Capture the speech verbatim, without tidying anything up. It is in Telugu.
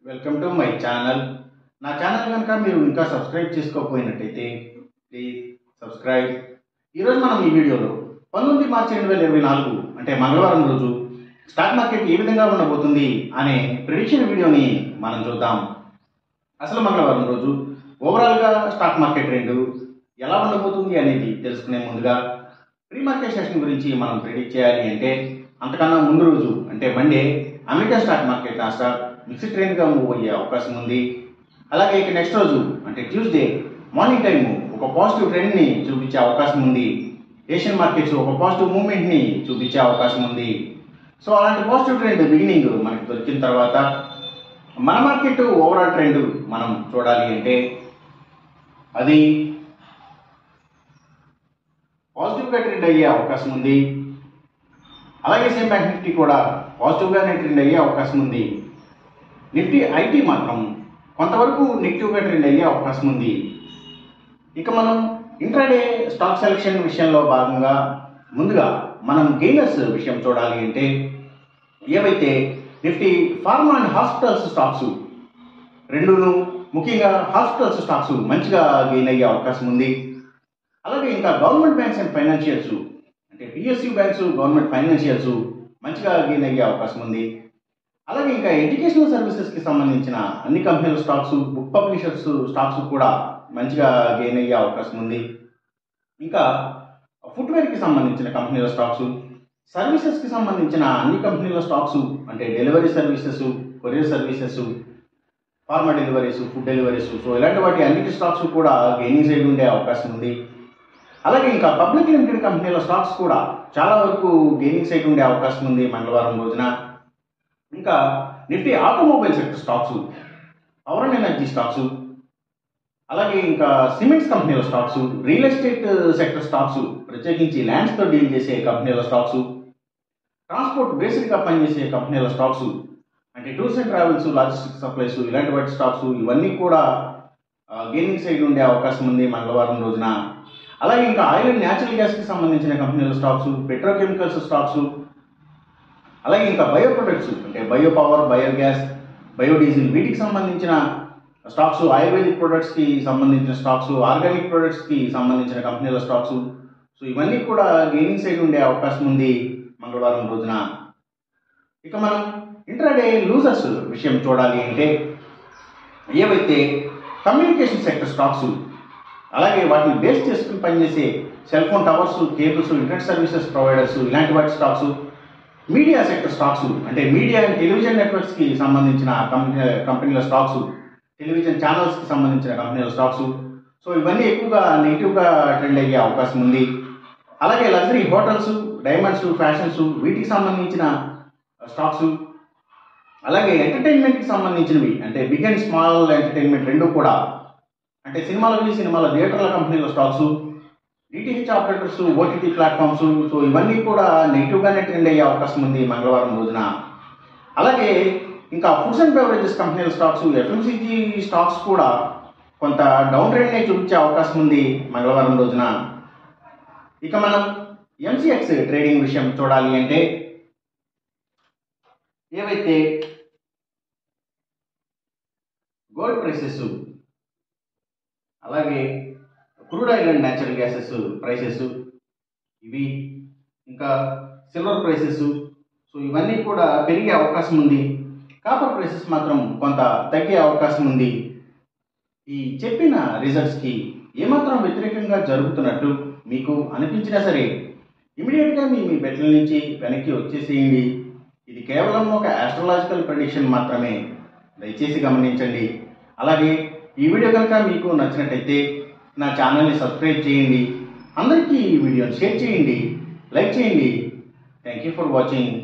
Welcome to my channel. నా ఛానల్ కనుక మీరు ఇంకా సబ్స్క్రైబ్ చేసుకోకపోయినట్టయితే ప్లీజ్ సబ్స్క్రైబ్. ఈరోజు మనం ఈ వీడియోలో పంతొమ్మిది మార్చి రెండు వేల ఇరవై నాలుగు అంటే మంగళవారం రోజు స్టాక్ మార్కెట్ ఏ విధంగా ఉండబోతుంది అనే ప్రిడిక్షన్ వీడియోని మనం చూద్దాం. అసలు మంగళవారం రోజు ఓవరాల్గా స్టాక్ మార్కెట్ ట్రెండ్ ఎలా ఉండబోతుంది అనేది తెలుసుకునే ముందుగా ప్రీ మార్కెట్ సెషన్ గురించి మనం ప్రిడిక్ట్ చేయాలి అంటే అంతకన్నా ముందు రోజు అంటే Monday American stock market Nasdaq mixed ట్రెండ్గా మూవ్ అయ్యే అవకాశం ఉంది. అలాగే ఇక నెక్స్ట్ రోజు అంటే ట్యూస్డే మార్నింగ్ టైము ఒక పాజిటివ్ ట్రెండ్ని చూపించే అవకాశం ఉంది. ఏషియన్ మార్కెట్స్ ఒక పాజిటివ్ మూవ్మెంట్ని చూపించే అవకాశం ఉంది. సో అలాంటి పాజిటివ్ ట్రెండ్ బిగినింగ్ మనకి దొరికిన తర్వాత మన మార్కెట్ ఓవరాల్ ట్రెండ్ మనం చూడాలి అంటే అది పాజిటివ్గా ట్రెండ్ అయ్యే అవకాశం ఉంది. అలాగే సేమ్ బ్యాంక్ నిఫ్టీ కూడా పాజిటివ్గానే ట్రెండ్ అయ్యే అవకాశం ఉంది. నిఫ్టీ ఐటీ మాత్రం కొంతవరకు నెగిటివ్గా ట్రెండ్ అయ్యే అవకాశం ఉంది. ఇక మనం ఇంట్రాడే స్టాక్ సెలెక్షన్ విషయంలో భాగంగా ముందుగా మనం గెయినర్స్ విషయం చూడాలి అంటే ఏవైతే Nifty pharma and hospitals stocks రెండును ముఖ్యంగా హాస్పిటల్స్ స్టాక్స్ మంచిగా గెయిన్ అయ్యే అవకాశం ఉంది. అలాగే ఇంకా గవర్నమెంట్ బ్యాంక్స్ అండ్ ఫైనాన్షియల్స్ అంటే పిఎస్యూ బ్యాంక్స్ గవర్నమెంట్ ఫైనాన్షియల్స్ మంచిగా గెయిన్ అయ్యే అవకాశం ఉంది. అలాగే ఇంకా ఎడ్యుకేషనల్ సర్వీసెస్కి సంబంధించిన అన్ని కంపెనీల స్టాక్స్ బుక్ పబ్లిషర్స్ స్టాక్స్ కూడా మంచిగా గెయిన్ అయ్యే అవకాశం ఉంది. ఇంకా ఫుట్వేర్కి సంబంధించిన కంపెనీల స్టాక్స్ సర్వీసెస్కి సంబంధించిన అన్ని కంపెనీల స్టాక్స్ అంటే delivery services courier services pharma deliveries food deliveries so ఇలాంటి వాటి అన్నిటి స్టాక్స్ కూడా గెయినింగ్ సైడ్ ఉండే అవకాశం ఉంది. అలాగే ఇంకా పబ్లిక్ లిమిటెడ్ కంపెనీల స్టాక్స్ కూడా చాలా వరకు గెయినింగ్ సైడ్ ఉండే అవకాశం ఉంది మంగళవారం రోజున. ఇంకా Nifty automobile sector stocks power and energy stocks అలాగే ఇంకా సిమెంట్స్ కంపెనీల stocks real estate sector stocks ప్రత్యేకించి ల్యాండ్స్తో డీల్ చేసే కంపెనీల స్టాక్స్ ట్రాన్స్పోర్ట్ బేసిక్గా పనిచేసే కంపెనీల స్టాక్స్ అంటే tours and travels logistics supplies ఇలాంటి వాటి స్టాక్స్ ఇవన్నీ కూడా గెయినింగ్ సైడ్ ఉండే అవకాశం ఉంది మంగళవారం రోజున. అలాగే ఇంకా ఆయిల్ అండ్ న్యాచురల్ గ్యాస్కి సంబంధించిన కంపెనీల స్టాక్స్ పెట్రోకెమికల్స్ స్టాక్స్ అలాగే ఇంకా బయో ప్రొడక్ట్స్ అంటే bio power bio gas biodiesel వీటికి సంబంధించిన స్టాక్స్ ఆయుర్వేదిక్ ప్రొడక్ట్స్కి సంబంధించిన స్టాక్స్ ఆర్గానిక్ ప్రొడక్ట్స్కి సంబంధించిన కంపెనీల స్టాక్స్ సో ఇవన్నీ కూడా గెయినింగ్ సైడ్ ఉండే అవకాశం ఉంది మంగళవారం రోజున. ఇక మనం ఇంట్రాడే లూజర్స్ విషయం చూడాలి అంటే ఏవైతే కమ్యూనికేషన్ సెక్టర్ స్టాక్స్ అలాగే వాటిని బేస్ చేసుకుని పనిచేసే cell phone towers cables internet services providers ఇలాంటి వాటి స్టాక్స్ మీడియా సెక్టర్ స్టాక్స్ అంటే మీడియా అండ్ టెలివిజన్ నెట్వర్క్స్కి సంబంధించిన కంపెనీ కంపెనీల స్టాక్స్ టెలివిజన్ ఛానల్స్కి సంబంధించిన కంపెనీల స్టాక్స్ సో ఇవన్నీ ఎక్కువగా నెగిటివ్గా ట్రెండ్ అయ్యే అవకాశం ఉంది. అలాగే లగ్జరీ హోటల్స్ డైమండ్స్ ఫ్యాషన్స్ వీటికి సంబంధించిన స్టాక్స్ అలాగే ఎంటర్టైన్మెంట్కి సంబంధించినవి అంటే బిగ్ అండ్ స్మాల్ ఎంటర్టైన్మెంట్ రెండు కూడా అంటే సినిమాలవి సినిమాల థియేటర్ల కంపెనీల stocks DTH operators OTT platforms so ఇవన్నీ కూడా నెగిటివ్గానే ట్రెండ్ అయ్యే అవకాశం ఉంది మంగళవారం రోజున. అలాగే ఇంకా ఫుడ్స్ అండ్ బెవరేజెస్ కంపెనీల స్టాక్స్ ఎఫ్ఎంసీజీ స్టాక్స్ కూడా కొంత డౌన్ ట్రెండ్నే చూపించే అవకాశం ఉంది మంగళవారం రోజున. ఇక మనం ఎంసీఎక్స్ ట్రేడింగ్ విషయం చూడాలి అంటే ఏవైతే గోల్డ్ ప్రైసెస్ అలాగే crude oil and natural gases prices ఇవి ఇంకా సిల్వర్ ప్రైసెస్ సో ఇవన్నీ కూడా పెరిగే అవకాశం ఉంది. కాపర్ ప్రైసెస్ మాత్రం కొంత తగ్గే అవకాశం ఉంది. ఈ చెప్పిన రిజల్ట్స్కి ఏమాత్రం వ్యతిరేకంగా జరుగుతున్నట్టు మీకు అనిపించినా సరే ఇమీడియట్గా మీ మీ బెట్ల నుంచి వెనక్కి వచ్చేసేయండి. ఇది కేవలం ఒక ఆస్ట్రాలజికల్ ప్రెడిక్షన్ మాత్రమే, దయచేసి గమనించండి. అలాగే ఈ వీడియో కనుక మీకు నచ్చినట్టయితే నా ఛానల్ని సబ్స్క్రైబ్ చేయండి. అందరికీ ఈ వీడియోని షేర్ చేయండి, లైక్ చేయండి. Thank you for watching.